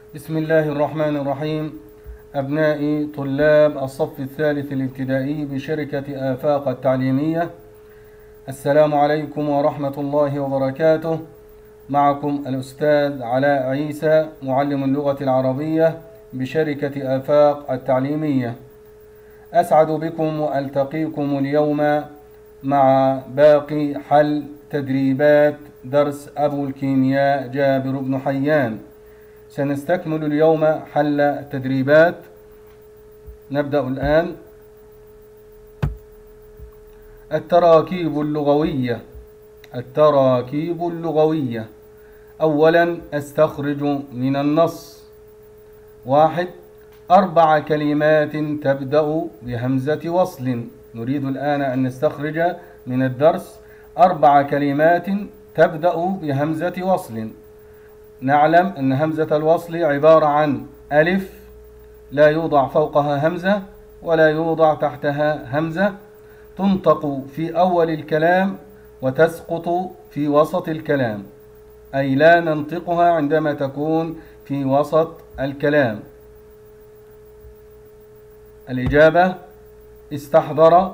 بسم الله الرحمن الرحيم. أبنائي طلاب الصف الثالث الابتدائي بشركة آفاق التعليمية، السلام عليكم ورحمة الله وبركاته. معكم الأستاذ علاء عيسى معلم اللغة العربية بشركة آفاق التعليمية. أسعد بكم وألتقيكم اليوم مع باقي حل تدريبات درس أبو الكيمياء جابر بن حيان. سنستكمل اليوم حل التدريبات. نبدأ الآن. التراكيب اللغوية. التراكيب اللغوية. أولا أستخرج من النص. 1. 4 كلمات تبدأ بهمزة وصل. نريد الآن أن نستخرج من الدرس 4 كلمات تبدأ بهمزة وصل. نعلم أن همزة الوصل عبارة عن ألف لا يوضع فوقها همزة ولا يوضع تحتها همزة، تنطق في أول الكلام وتسقط في وسط الكلام، أي لا ننطقها عندما تكون في وسط الكلام. الإجابة: استحضر،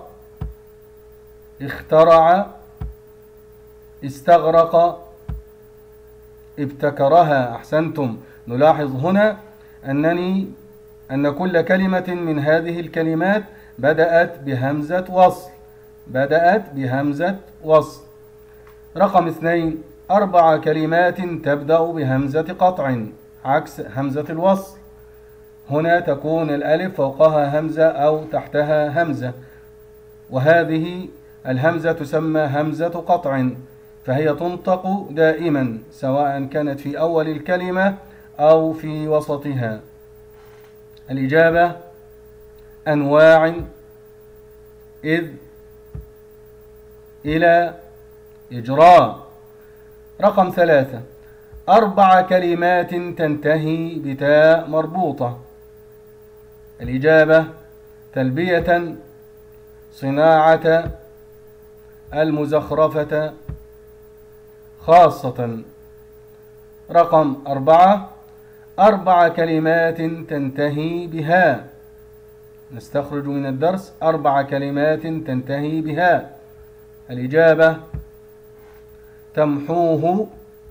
اخترع، استغرق، ابتكرها. أحسنتم. نلاحظ هنا أن كل كلمة من هذه الكلمات بدأت بهمزة وصل. رقم 2. 4 كلمات تبدأ بهمزة قطع عكس همزة الوصل. هنا تكون الألف فوقها همزة أو تحتها همزة، وهذه الهمزة تسمى همزة قطع، فهي تنطق دائما سواء كانت في أول الكلمة أو في وسطها. الإجابة: أنواع، إذ، إلى، إجراء. رقم 3. 4 كلمات تنتهي بتاء مربوطة. الإجابة: تلبية، صناعة، المزخرفة، خاصة. رقم 4. 4 كلمات تنتهي بها. نستخرج من الدرس 4 كلمات تنتهي بها. الإجابة: تمحوه،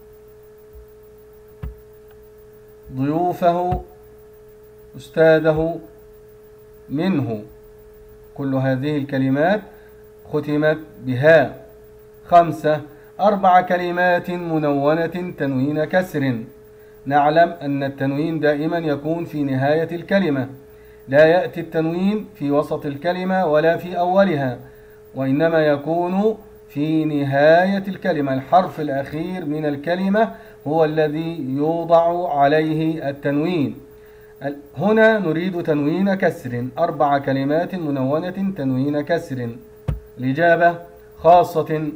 ضيوفه، أستاذه، منه. كل هذه الكلمات ختمت بها. 5. 4 كلمات منونة تنوين كسر. نعلم أن التنوين دائما يكون في نهاية الكلمة، لا يأتي التنوين في وسط الكلمة ولا في أولها، وإنما يكون في نهاية الكلمة. الحرف الأخير من الكلمة هو الذي يوضع عليه التنوين. هنا نريد تنوين كسر. 4 كلمات منونة تنوين كسر. الإجابة: خاصة،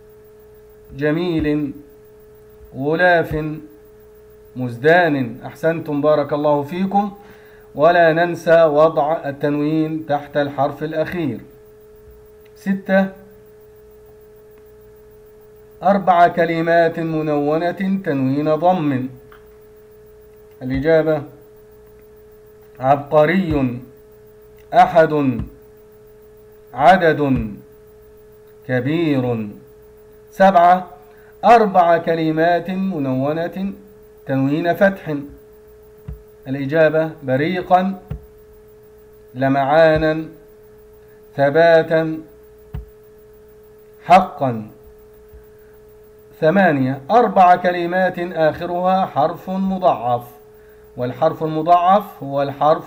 جميل، غلاف، مزدان. أحسنتم، بارك الله فيكم. ولا ننسى وضع التنوين تحت الحرف الأخير. 6. 4 كلمات منونة تنوين ضم. الإجابة: عبقري، أحد، عدد، كبير. 7. 4 كلمات منونة تنوين فتح. الإجابة: بريقا، لمعانا، ثباتا، حقا. 8. 4 كلمات آخرها حرف مضاعف، والحرف المضاعف هو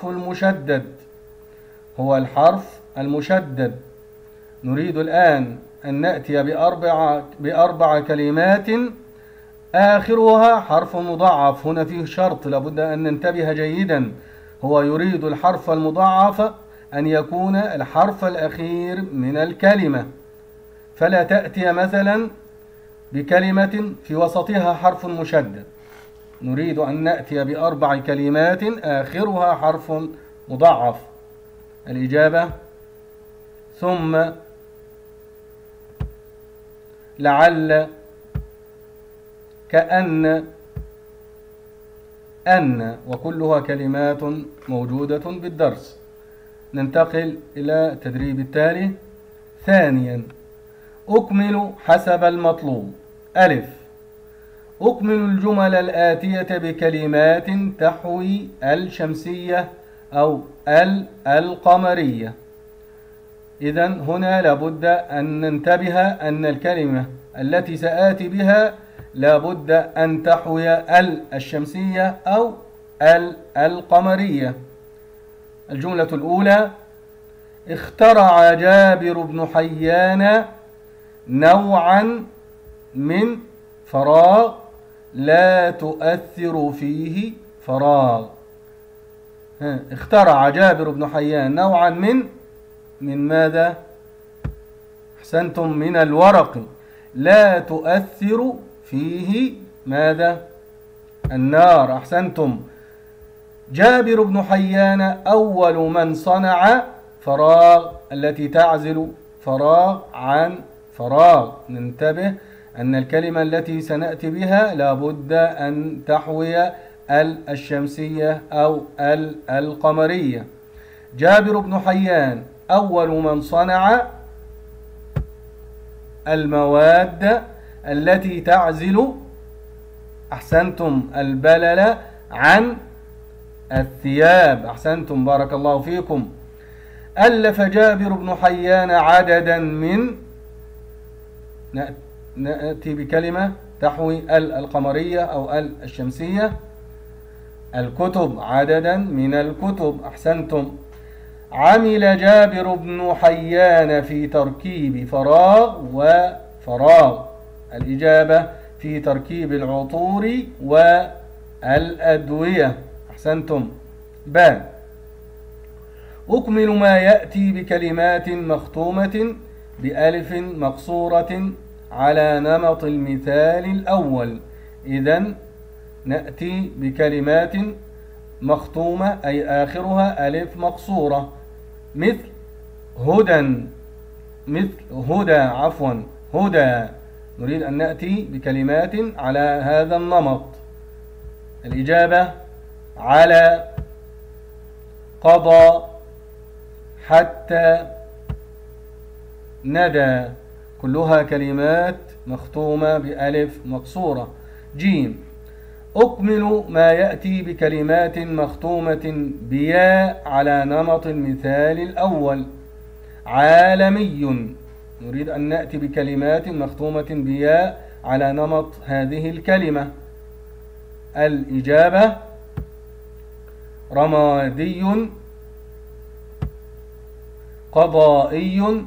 الحرف المشدد. نريد الآن أن نأتي بأربع كلمات آخرها حرف مضاعف. هنا فيه شرط لابد أن ننتبه جيدا، هو يريد الحرف المضاعف أن يكون الحرف الأخير من الكلمة، فلا تأتي مثلا بكلمة في وسطها حرف مشدد. نريد أن نأتي ب4 كلمات آخرها حرف مضاعف. الإجابة: ثم، لعل، كأن، أن، وكلها كلمات موجودة بالدرس. ننتقل إلى التدريب التالي. ثانيا، أكمل حسب المطلوب. ألف، أكمل الجمل الآتية بكلمات تحوي الشمسية أو القمرية. إذن هنا لابد أن ننتبه أن الكلمة التي سآتي بها لابد أن تحوي الشمسية أو القمرية. الجملة الأولى: اخترع جابر بن حيان نوعا من فراغ لا تؤثر فيه فراغ. اخترع جابر بن حيان نوعا من ماذا؟ أحسنتم، من الورق لا تؤثر فيه ماذا؟ النار. أحسنتم. جابر بن حيان أول من صنع فراغ التي تعزل فراغ عن فراغ. ننتبه أن الكلمة التي سنأتي بها لابد أن تحوي الشمسية أو القمرية. جابر بن حيان أول من صنع المواد التي تعزل، أحسنتم، البلل عن الثياب. أحسنتم، بارك الله فيكم. ألف جابر بن حيان عددا من، نأتي بكلمة تحوي القمرية أو الشمسية. الكتب، عددا من الكتب. أحسنتم. عمل جابر بن حيان في تركيب فراغ وفراغ. الإجابة: في تركيب العطور والأدوية. أحسنتم. ب، أكمل ما يأتي بكلمات مختومة بألف مقصورة على نمط المثال الأول. إذن نأتي بكلمات مختومة أي آخرها ألف مقصورة، مثل هدى، هدى. نريد أن نأتي بكلمات على هذا النمط. الإجابة: على، قضى، حتى، ندى. كلها كلمات مختومة بألف مقصورة. جيم، أكمل ما يأتي بكلمات مختومة بياء على نمط المثال الأول. عالمي. نريد أن نأتي بكلمات مختومة بياء على نمط هذه الكلمة. الإجابة: رمادي، قضائي،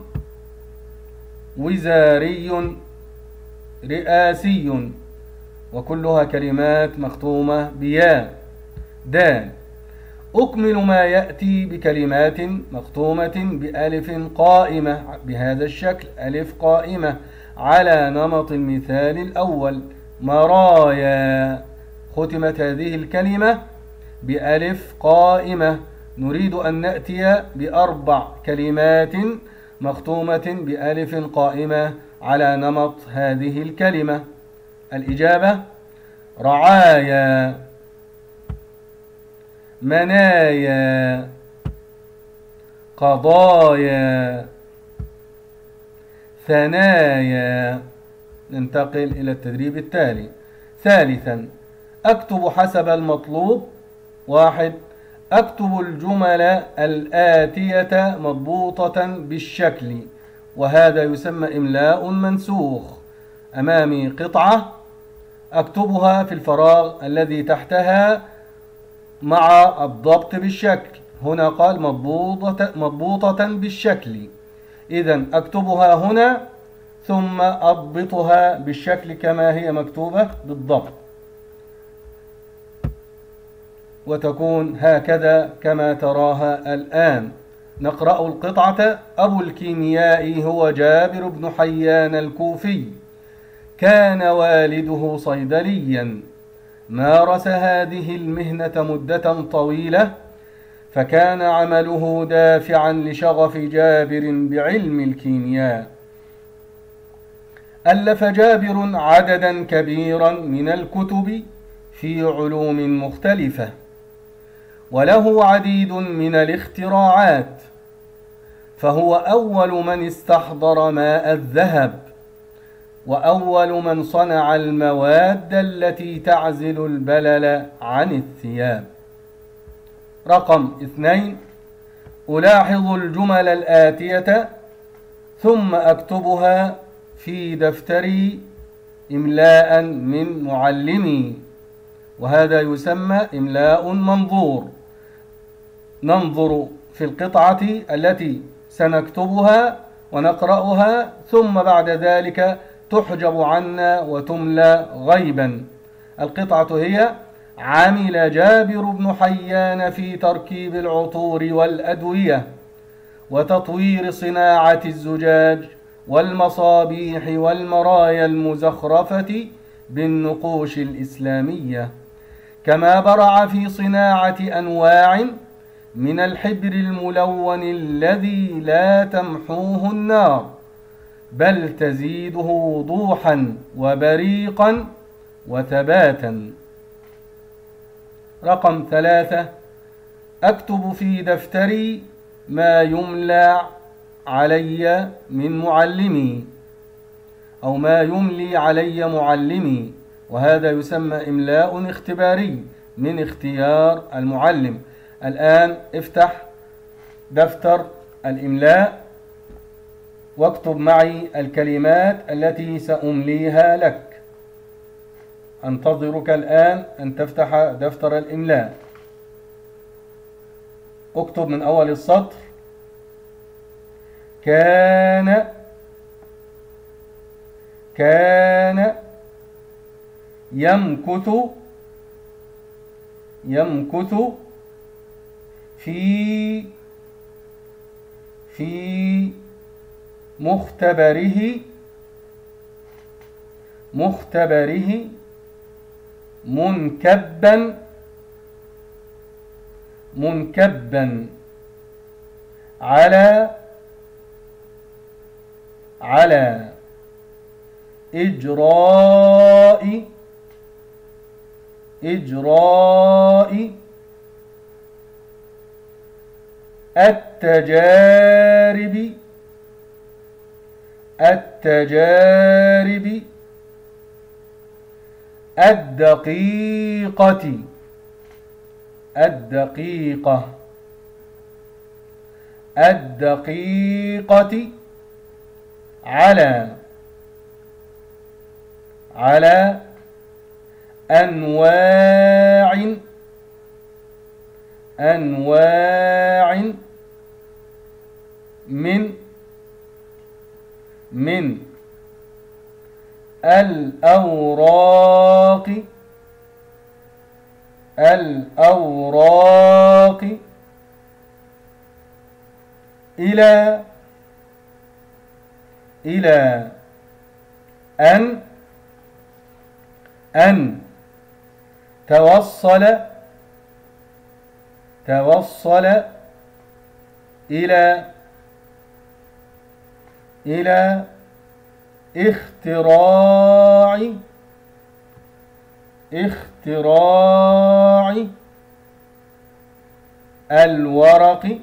وزاري، رئاسي. وكلها كلمات مختومة بياء. د، أكمل ما يأتي بكلمات مختومة بألف قائمة بهذا الشكل، ألف قائمة على نمط المثال الأول. مرايا. ختمت هذه الكلمة بألف قائمة. نريد أن نأتي بأربع كلمات مختومة بألف قائمة على نمط هذه الكلمة. الإجابة: رعايا، منايا، قضايا، ثنايا. ننتقل إلى التدريب التالي. ثالثا، أكتب حسب المطلوب. 1. أكتب الجمل الآتية مضبوطة بالشكل، وهذا يسمى إملاء منسوخ. أمامي قطعة أكتبها في الفراغ الذي تحتها مع الضبط بالشكل. هنا قال مضبوطة بالشكل، إذن أكتبها هنا ثم أضبطها بالشكل كما هي مكتوبة بالضبط، وتكون هكذا كما تراها الآن. نقرأ القطعة. أبو الكيمياء هو جابر بن حيان الكوفي، كان والده صيدليا، مارس هذه المهنة مدة طويلة، فكان عمله دافعا لشغف جابر بعلم الكيمياء. ألف جابر عددا كبيرا من الكتب في علوم مختلفة، وله عديد من الاختراعات، فهو أول من استحضر ماء الذهب، وأول من صنع المواد التي تعزل البلل عن الثياب. رقم 2: ألاحظ الجمل الآتية ثم أكتبها في دفتري إملاء من معلمي، وهذا يسمى إملاء منظور. ننظر في القطعة التي سنكتبها ونقرأها، ثم بعد ذلك تحجب عنا وتملى غيبا. القطعة هي: عمل جابر بن حيان في تركيب العطور والأدوية وتطوير صناعة الزجاج والمصابيح والمرايا المزخرفة بالنقوش الإسلامية، كما برع في صناعة أنواع من الحبر الملون الذي لا تمحوه النار، بل تزيده وضوحا وبريقا وثباتا. رقم 3: أكتب في دفتري ما يملى علي من معلمي، أو ما يملي علي معلمي، وهذا يسمى إملاء اختباري من اختيار المعلم. الآن افتح دفتر الإملاء واكتب معي الكلمات التي سأمليها لك. أنتظرك الآن أن تفتح دفتر الإملاء. اكتب من أول السطر: كان يمكث في مختبره منكبا على إجراء التجارب الدقيقة على أنواع من الأوراق إلى أن توصل إلى اختراع الورق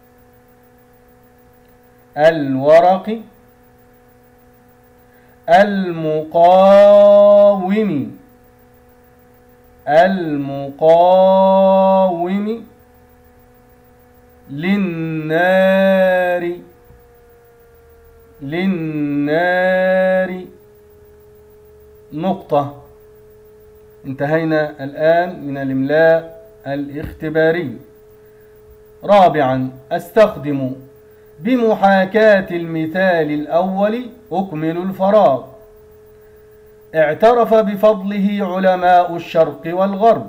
المقاوم للنار. نقطة. انتهينا الآن من الإملاء الاختباري. رابعا: أستخدم بمحاكاة المثال الأول أكمل الفراغ. اعترف بفضله علماء الشرق والغرب،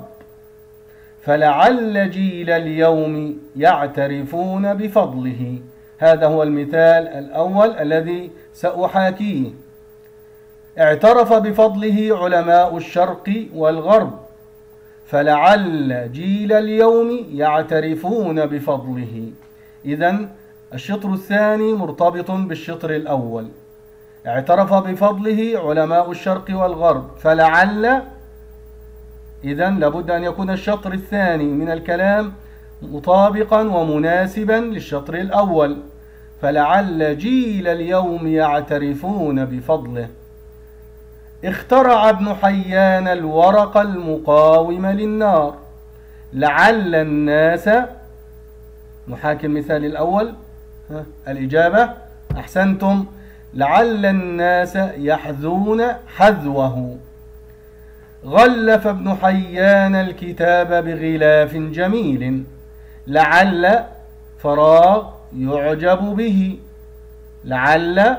فلعل جيل اليوم يعترفون بفضله. هذا هو المثال الأول الذي سأحاكيه. اعترف بفضله علماء الشرق والغرب، فلعل جيل اليوم يعترفون بفضله. إذن الشطر الثاني مرتبط بالشطر الأول. اعترف بفضله علماء الشرق والغرب، فلعل إذن لابد أن يكون الشطر الثاني من الكلام مطابقا ومناسبا للشطر الأول. فلعل جيل اليوم يعترفون بفضله. اخترع ابن حيان الورق المقاوم للنار. لعل الناس، نحاكي المثال الأول، الإجابة أحسنتم، لعل الناس يحذون حذوه. غلف ابن حيان الكتاب بغلاف جميل. لعل فراغ يعجب به. لعل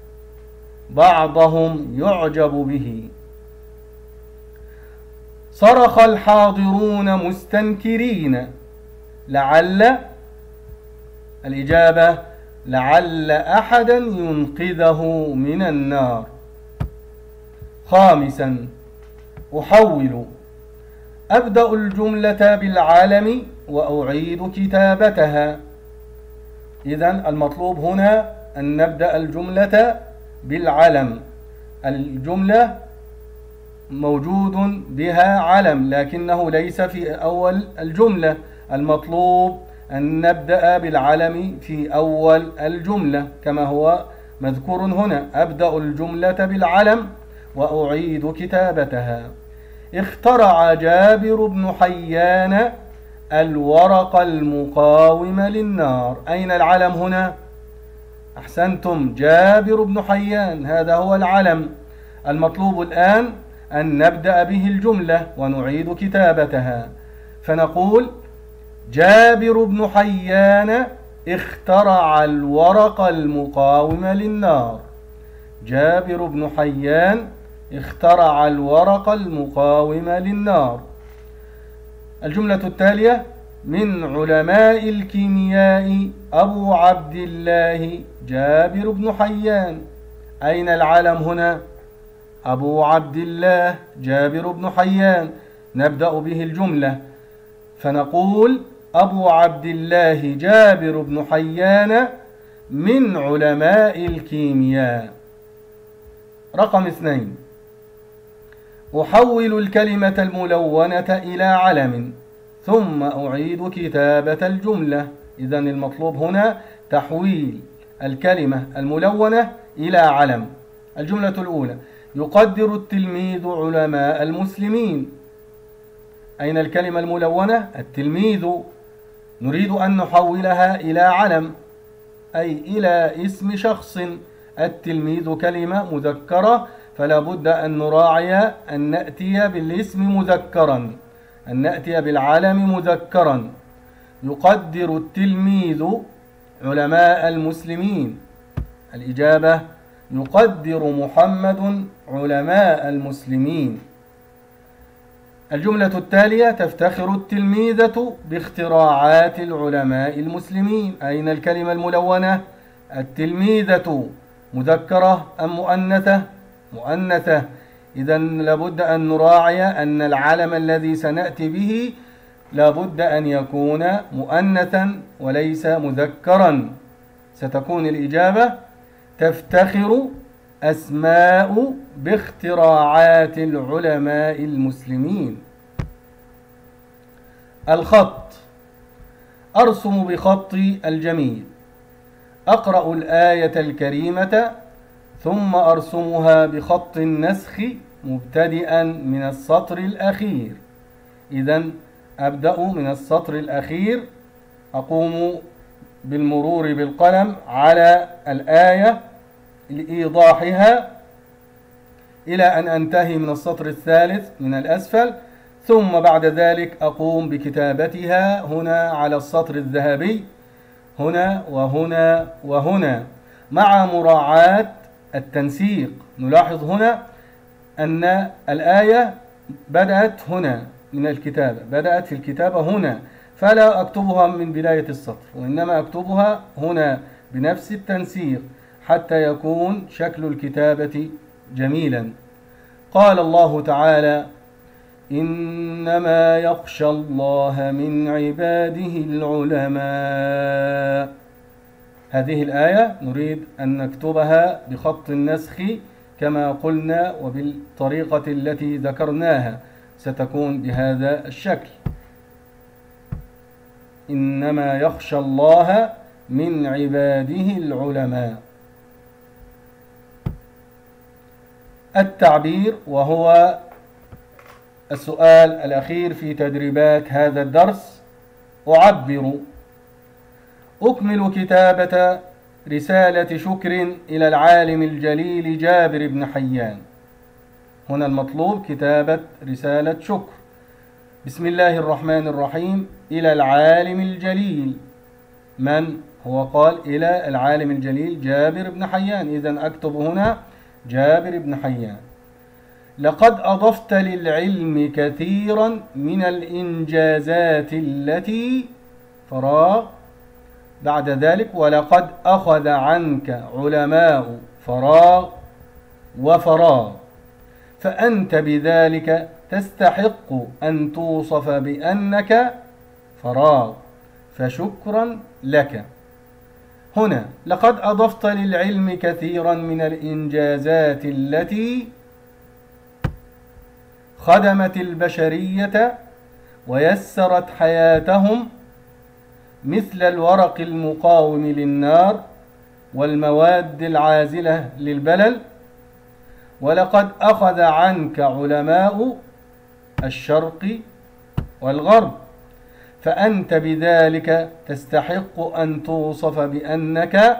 بعضهم يعجب به. صرخ الحاضرون مستنكرين. لعل الإجابة لعل أحدا ينقذه من النار. خامسا، أحول. أبدأ الجملة بالعلم وأعيد كتابتها. إذن المطلوب هنا أن نبدأ الجملة بالعلم. الجملة موجود بها علم لكنه ليس في أول الجملة. المطلوب أن نبدأ بالعلم في أول الجملة كما هو مذكور هنا. أبدأ الجملة بالعلم وأعيد كتابتها. اخترع جابر بن حيان الورق المقاوم للنار. أين العلم هنا؟ أحسنتم، جابر بن حيان، هذا هو العلم. المطلوب الآن أن نبدأ به الجملة ونعيد كتابتها. فنقول جابر بن حيان اخترع الورق المقاوم للنار. جابر بن حيان اخترع الورق المقاوم للنار. الجملة التالية: من علماء الكيمياء أبو عبد الله جابر بن حيان. أين العلم هنا؟ أبو عبد الله جابر بن حيان. نبدأ به الجملة فنقول أبو عبد الله جابر بن حيان من علماء الكيمياء. رقم 2: أحول الكلمة الملونة إلى علم ثم أعيد كتابة الجملة. إذن المطلوب هنا تحويل الكلمة الملونة إلى علم. الجملة الأولى: يقدر التلميذ علماء المسلمين. أين الكلمة الملونة؟ التلميذ. نريد أن نحولها إلى علم أي إلى اسم شخص. التلميذ كلمة مذكرة فلا بد أن نراعي أن نأتي بالاسم مذكرا، أن نأتي بالعلم مذكرا. يقدر التلميذ علماء المسلمين. الإجابة يقدر محمد علماء المسلمين. الجملة التالية: تفتخر التلميذة باختراعات العلماء المسلمين. أين الكلمة الملونة؟ التلميذة مذكرة أم مؤنثة؟ مؤنثة. إذن لابد أن نراعي أن العلم الذي سنأتي به لابد أن يكون مؤنثا وليس مذكرا. ستكون الإجابة تفتخر أسماء باختراعات العلماء المسلمين. الخط: أرسم بخطي الجميل. أقرأ الآية الكريمة ثم أرسمها بخط النسخ مبتدئا من السطر الأخير. إذن أبدأ من السطر الأخير، أقوم بالمرور بالقلم على الآية لإيضاحها إلى أن أنتهي من السطر الثالث من الأسفل، ثم بعد ذلك أقوم بكتابتها هنا على السطر الذهبي، هنا وهنا وهنا، مع مراعاة التنسيق. نلاحظ هنا أن الآية بدأت هنا من الكتابة، بدأت في الكتابة هنا، فلا أكتبها من بداية السطر وإنما أكتبها هنا بنفس التنسيق حتى يكون شكل الكتابة جميلا. قال الله تعالى: إنما يخشى الله من عباده العلماء. هذه الآية نريد أن نكتبها بخط النسخ كما قلنا وبالطريقة التي ذكرناها. ستكون بهذا الشكل: إنما يخشى الله من عباده العلماء. التعبير، وهو السؤال الأخير في تدريبات هذا الدرس: أعبر. أكمل كتابة رسالة شكر إلى العالم الجليل جابر بن حيان. هنا المطلوب كتابة رسالة شكر. بسم الله الرحمن الرحيم. إلى العالم الجليل. من هو؟ قال إلى العالم الجليل جابر بن حيان، إذن أكتب هنا جابر بن حيان. لقد أضفت للعلم كثيرا من الإنجازات التي فراغ. بعد ذلك: ولقد أخذ عنك علماء فراغ وفراغ، فأنت بذلك تستحق أن توصف بأنك فراغ، فشكرا لك. هنا لقد أضفت للعلم كثيرا من الإنجازات التي خدمت البشرية ويسرت حياتهم، مثل الورق المقاوم للنار والمواد العازلة للبلل. ولقد أخذ عنك علماء الشرق والغرب، فأنت بذلك تستحق أن توصف بأنك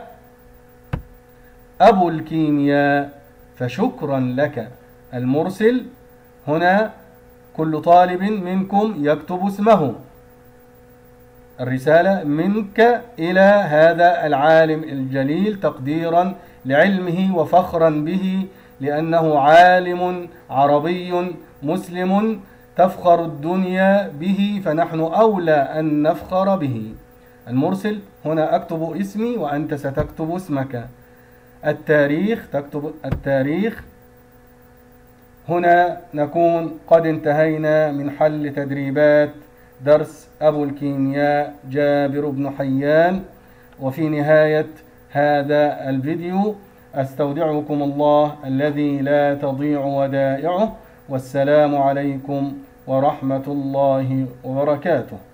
أبو الكيمياء، فشكرا لك. المرسل هنا كل طالب منكم يكتب اسمه. الرسالة منك إلى هذا العالم الجليل تقديرا لعلمه وفخرا به، لأنه عالم عربي مسلم تفخر الدنيا به، فنحن أولى أن نفخر به. المرسل هنا أكتب اسمي وأنت ستكتب اسمك. التاريخ تكتب التاريخ. هنا نكون قد انتهينا من حل تدريبات درس أبو الكيمياء جابر بن حيان. وفي نهاية هذا الفيديو أستودعكم الله الذي لا تضيع ودائعه، والسلام عليكم ورحمة الله وبركاته.